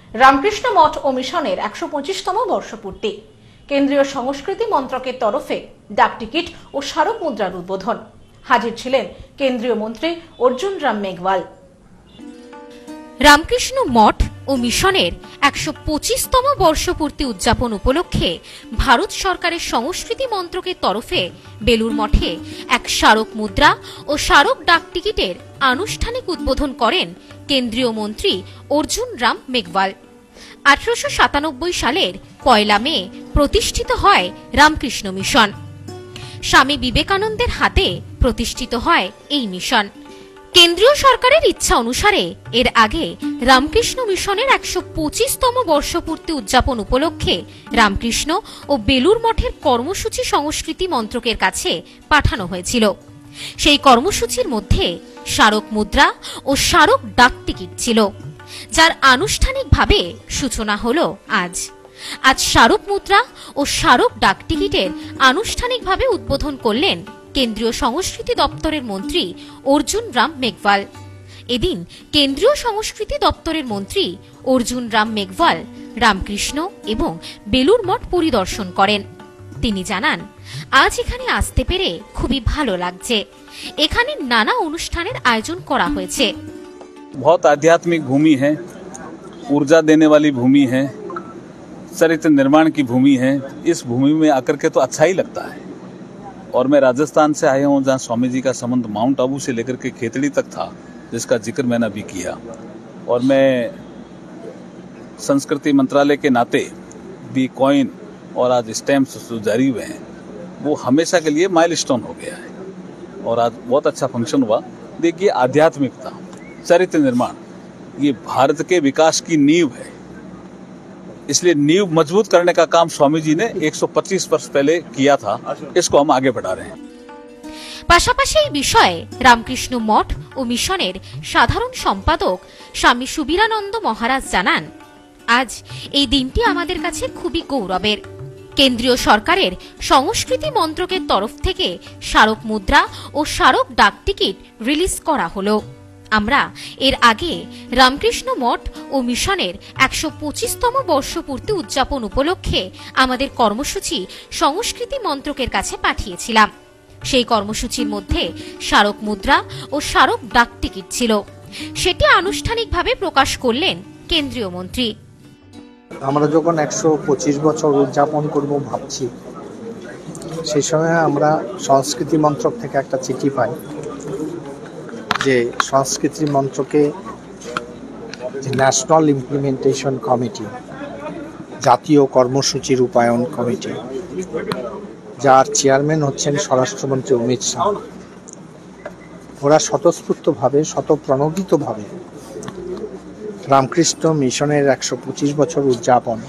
রামকৃষ্ণ মঠ ও মিশনের ১২৫তম বর্ষপূর্তি। কেন্দ্রীয় সংস্কৃতি মন্ত্রকের তরফে ডাক টিকিট ও স্মারক মুদ্রার উদ্বোধন। হাজির ছিলেন কেন্দ্রীয় মন্ত্রী অর্জুন রাম মেঘওয়াল। রামকৃষ্ণ মঠ ও মিশনের ১২৫তম বর্ষপূর্তি উদযাপন উপলক্ষে ভারত সরকারের সংস্কৃতি মন্ত্রকের তরফে বেলুর মঠে এক স্মারক মুদ্রা ও স্মারক ডাক টিকিটের আনুষ্ঠানিক উদ্বোধন করেন কেন্দ্রীয় মন্ত্রী অর্জুন রাম মেঘওয়াল। ১৮৯৭ সালের ১ মে প্রতিষ্ঠিত হয় রামকৃষ্ণ মিশন। স্বামী বিবেকানন্দের হাতে প্রতিষ্ঠিত হয় এই মিশন। কেন্দ্রীয় সরকারের ইচ্ছা অনুসারে এর আগে রামকৃষ্ণ মিশনের ১২৫তম বর্ষপূর্তি উদযাপন উপলক্ষে রামকৃষ্ণ ও বেলুর মঠের কর্মসূচি সংস্কৃতি মন্ত্রকের কাছে পাঠানো হয়েছিল। সেই কর্মসূচির মধ্যে স্মারক মুদ্রা ও স্মারক ডাক টিকিট ছিল, যার আনুষ্ঠানিকভাবে সূচনা হল আজ। স্মারক মুদ্রা ও স্মারক ডাক টিকিটের আনুষ্ঠানিকভাবে উদ্বোধন করলেন কেন্দ্রীয় সংস্কৃতি দপ্তরের মন্ত্রী অর্জুন রাম মেঘওয়াল। এদিন কেন্দ্রীয় সংস্কৃতি দপ্তরের মন্ত্রী অর্জুন রাম মেঘওয়াল রামকৃষ্ণ এবং বেলুর মঠ পরিদর্শন করেন। তিনি জানান, আজ এখানে আসতে পেরে খুবই ভালো লাগছে। এখানে নানা অনুষ্ঠানের আয়োজন করা হয়েছে। बहुत आध्यात्मिक भूमि है, ऊर्जा देने वाली भूमि है, चरित्र निर्माण की भूमि है। इस भूमि में आकर के तो अच्छा ही लगता है। और मैं राजस्थान से आया हूँ, जहाँ स्वामी जी का संबंध माउंट आबू से लेकर के खेतड़ी तक था, जिसका जिक्र मैंने अभी किया। और मैं संस्कृति मंत्रालय के नाते भी कॉइन और आज स्टैम्प्स जो जारी हुए हैं वो हमेशा के लिए माइलस्टोन हो गया है। और आज बहुत अच्छा फंक्शन हुआ। देखिए, आध्यात्मिकता, चरित्र निर्माण, ये भारत के विकास की नींव है। इसलिए नींव मजबूत करने का काम स्वामी जी ने 125 वर्ष पहले किया था। इसको हम आगे बढ़ा रहे हैं। পাশাপাশি এই বিষয়ে রামকৃষ্ণ মঠ ও মিশনের সাধারণ সম্পাদক স্বামী সুবীরানন্দ মহারাজ জানান, আজ এই দিনটি আমাদের কাছে খুবই গৌরবের। কেন্দ্রীয় সরকারের সংস্কৃতি মন্ত্রকের তরফ থেকে স্মারক মুদ্রা ও স্মারক ডাক টিকিট রিলিজ করা হলো। আমরা এর আগে রামকৃষ্ণ মঠ ও মিশনের ১২৫তম বর্ষপূর্তি উদযাপন উপলক্ষে আমাদের কর্মসূচি সংস্কৃতি মন্ত্রকের কাছে পাঠিয়েছিলাম। সেই কর্মসূচির মধ্যে স্মারক মুদ্রা ও স্মারক ডাক টিকিট ছিল। সেটি আনুষ্ঠানিকভাবে প্রকাশ করলেন কেন্দ্রীয় মন্ত্রী। আমরা যখন ১২৫ বছর উদযাপন করব ভাবছি, সেই সময় আমরা সংস্কৃতি মন্ত্রক থেকে একটা চিঠি পাই যে সংস্কৃতি মন্ত্রকে যে ন্যাশনাল ইমপ্লিমেন্টেশন কমিটি, জাতীয় কর্মসূচি রূপায়ণ কমিটি, যার চেয়ারম্যান হচ্ছেন স্বরাষ্ট্রমন্ত্রী অমিত শাহ, ওরা স্বতঃস্ফূর্তভাবে স্বতঃপ্রণোদিতভাবে রামকৃষ্ণ মিশনের ১২৫ বছর উদযাপন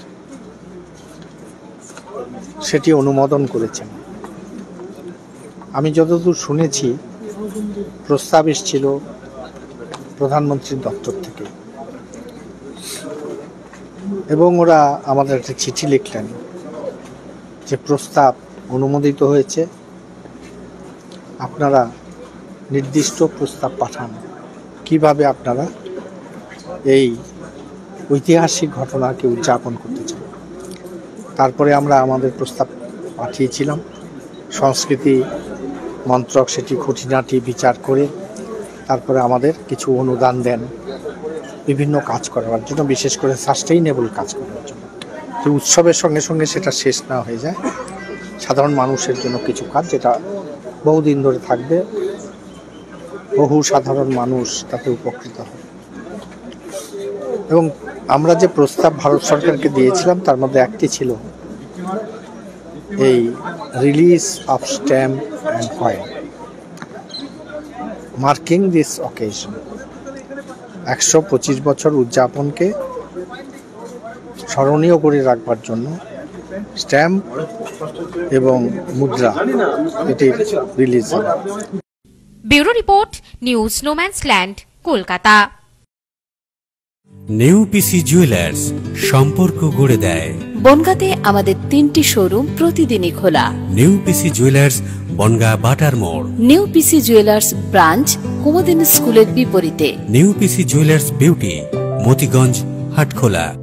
সেটি অনুমোদন করেছেন। আমি যতদূর শুনেছি, প্রস্তাব এসেছিল প্রধানমন্ত্রীর দপ্তর থেকে, এবং ওরা আমাদের একটা চিঠি লিখলেন যে প্রস্তাব অনুমোদিত হয়েছে, আপনারা নির্দিষ্ট প্রস্তাব পাঠান কিভাবে আপনারা এই ঐতিহাসিক ঘটনাকে উদযাপন করতে চান। তারপরে আমরা আমাদের প্রস্তাব পাঠিয়েছিলাম। সংস্কৃতি মন্ত্রক সেটি খুঁটিনাটি বিচার করে তারপরে আমাদের কিছু অনুদান দেন বিভিন্ন কাজ করার জন্য, বিশেষ করে সাস্টেইনেবল কাজ করার জন্য, যে উৎসবের সঙ্গে সঙ্গে সেটা শেষ না হয়ে যায়। সাধারণ মানুষের জন্য কিছু কাজ যেটা বহুদিন ধরে থাকবে, বহু সাধারণ মানুষ তাতে উপকৃত হবে। এবং আমরা যে প্রস্তাব ভারত সরকারকে দিয়েছিলাম তার মধ্যে একটি ছিল এই release of stamp and coin marking this occasion, ১২৫ বছর উদযাপনকে স্মরণীয় করে রাখবার জন্য স্ট্যাম্প এবং মুদ্রা এটির release. Bureau report, news no man's land, Kolkata. New PC jewellers, সম্পর্ক গড়ে দেয়। বনগাঁতে আমাদের 3টি শোরুম প্রতিদিনই খোলা। নিউ পিসি জুয়েলার্স, বনগাঁ বাটার মোড়। New PC jewellers branch Kumudini স্কুলের বিপরীতে। New PC jewellers beauty, Motiganj, Hatkhola.